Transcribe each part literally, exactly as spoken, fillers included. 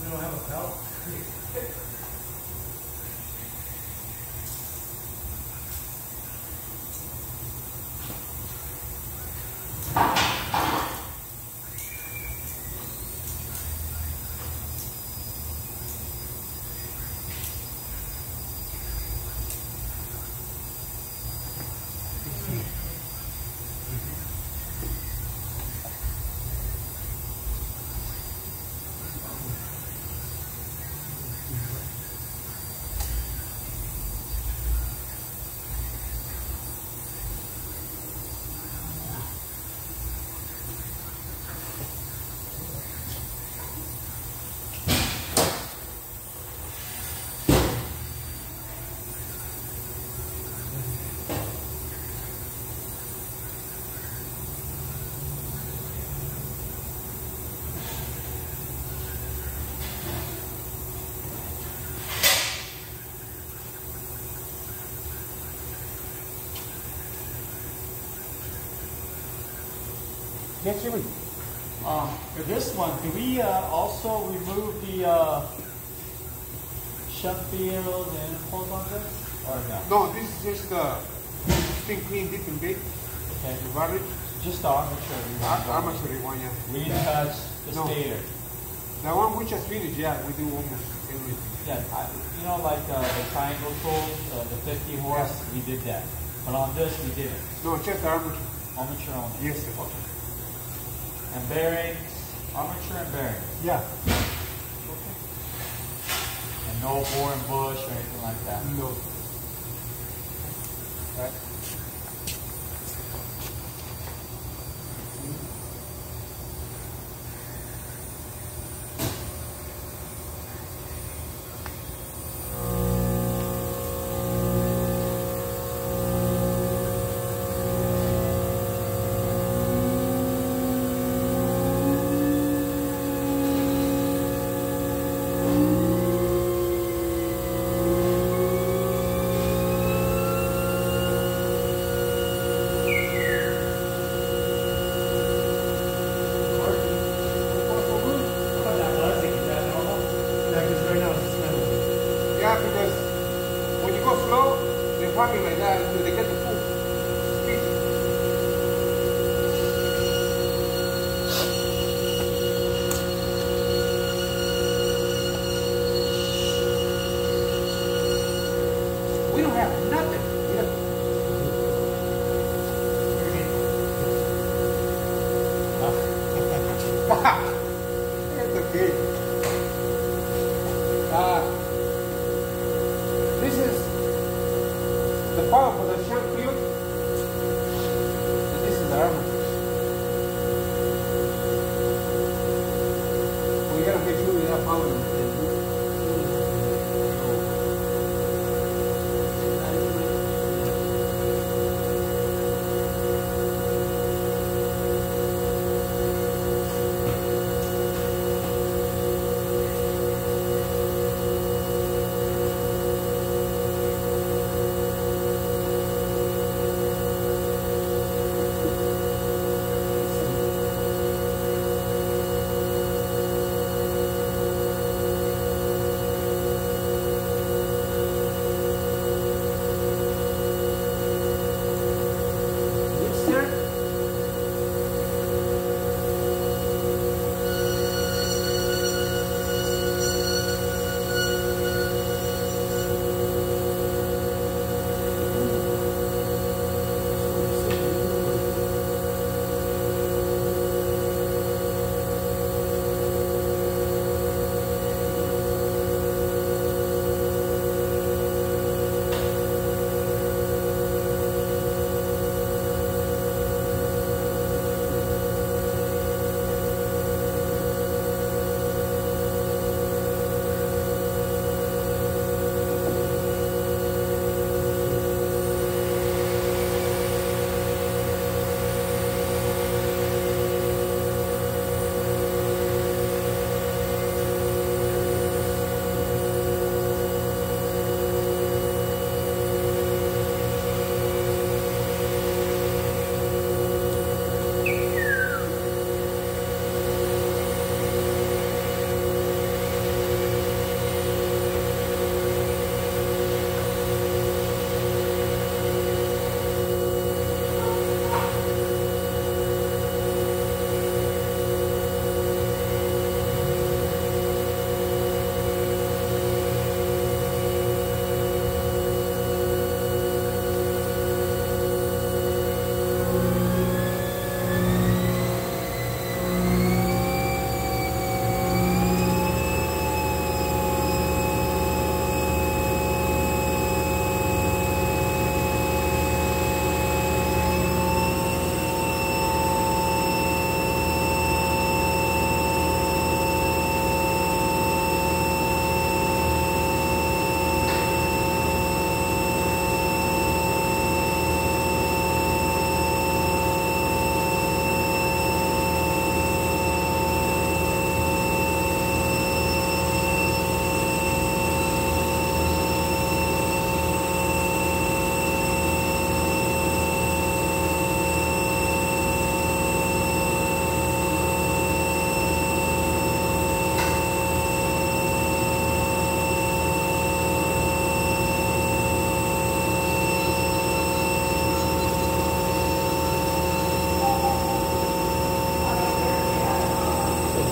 don't have a belt. Yes, Jimmy. Um, for this one, do we uh, also remove the uh, Sheffield and impulse on this? Or no? No, this is just uh, thing clean, deep and big. Okay. The barrage. Just the armature. we want. Ar- Armature one, yeah. We didn't touch the No. stator. The one we just finished, yeah, we do almost everything. Yeah, I, you know, like uh, the triangle tools, uh, the fifty horse, Yeah. we did that. But on this, we didn't. No, just the armature. Armature only. Yes, sir. Okay. And bearings, armature and bearings. Yeah. Okay. And no bore and bush or anything like that. No. Right. Yeah, because when you go slow, they're probably like that until they get the full speed. We don't have nothing. It's okay. Uh, this is the power for the shank field, and this is the armature. We gotta make sure we have power. in it.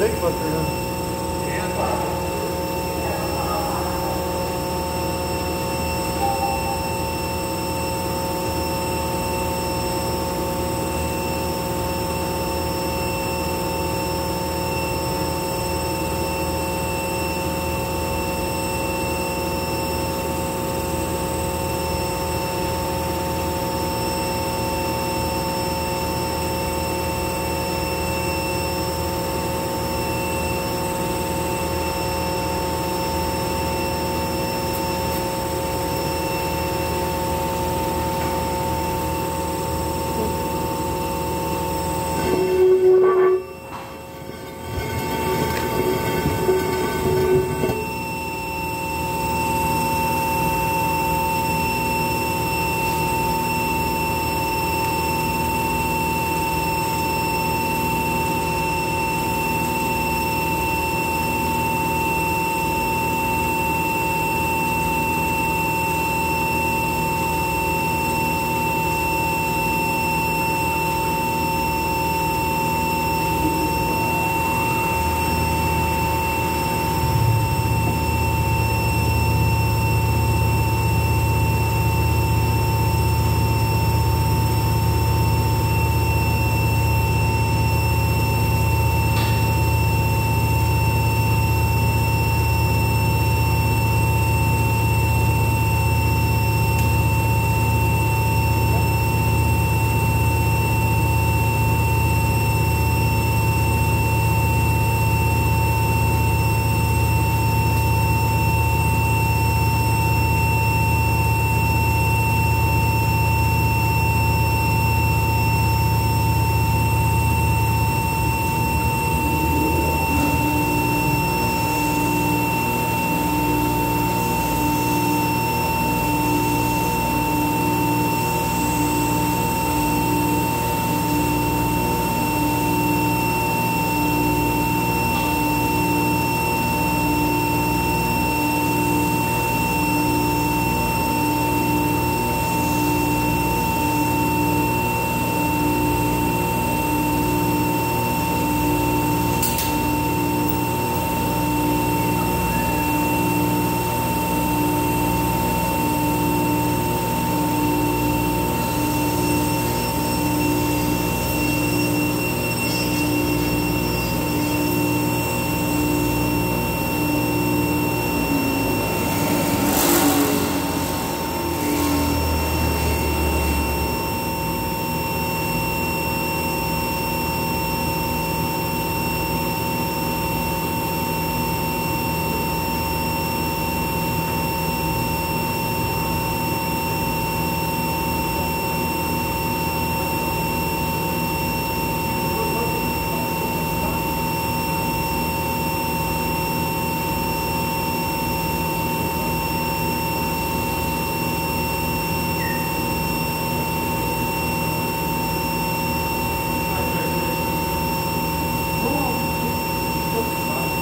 big fucker, huh?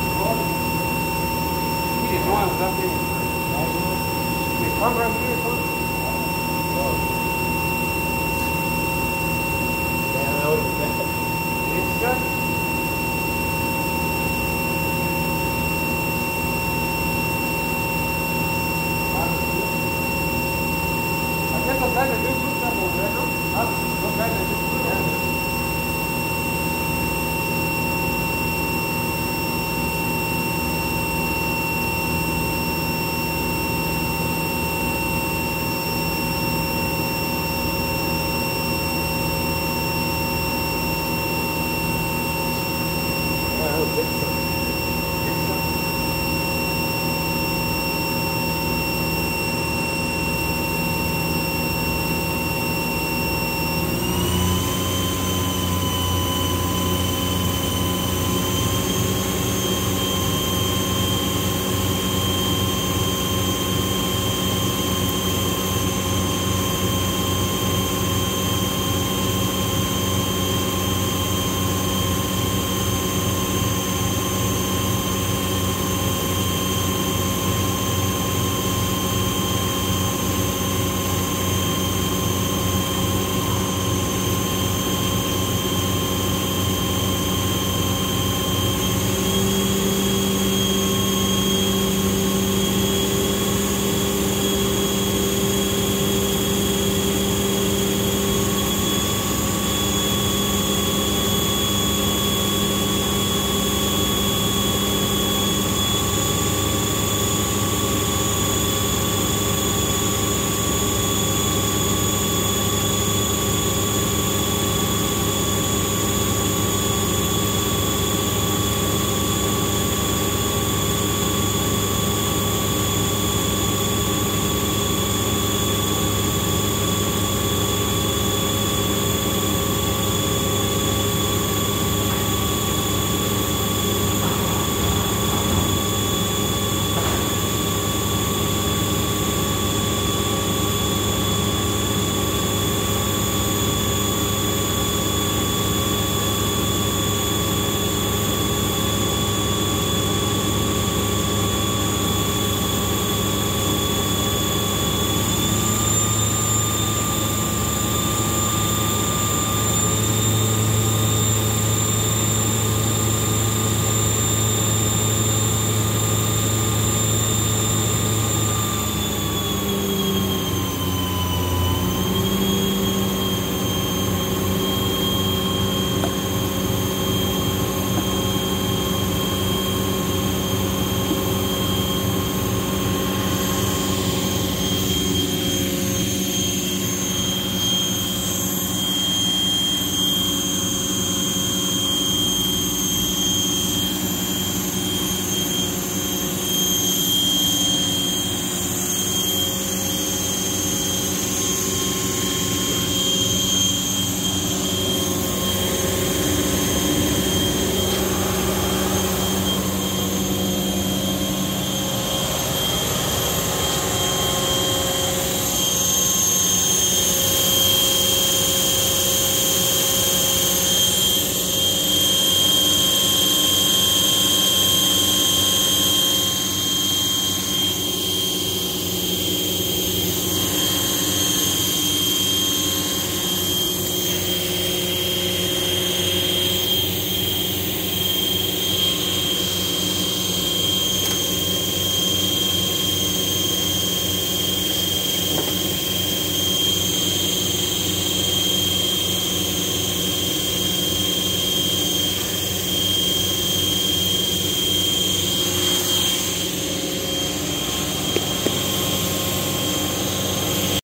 Come right here, son.